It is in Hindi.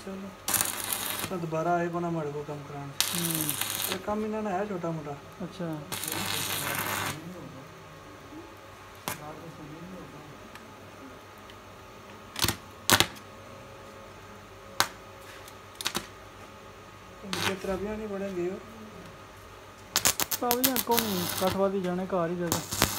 चलो तो दोबारा आए को ना हमारे को कम कराना। ये काम इन्होंने है छोटा मोटा। अच्छा तराबियां नहीं पड़ेंगे तराबियां को नहीं कटवा दी जाने घर ही जगह